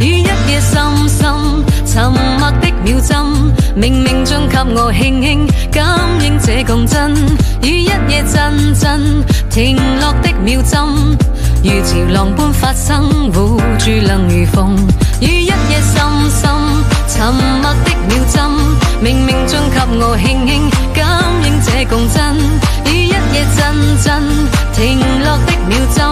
與一夜深深沉默的秒針，冥冥中給我輕輕感應這共振，與一夜陣陣停落的秒針，如潮浪般發生，護住能如縫。與一夜深深沉默的秒針，冥冥中給我輕輕感應這共振，與一夜陣陣停落的秒針。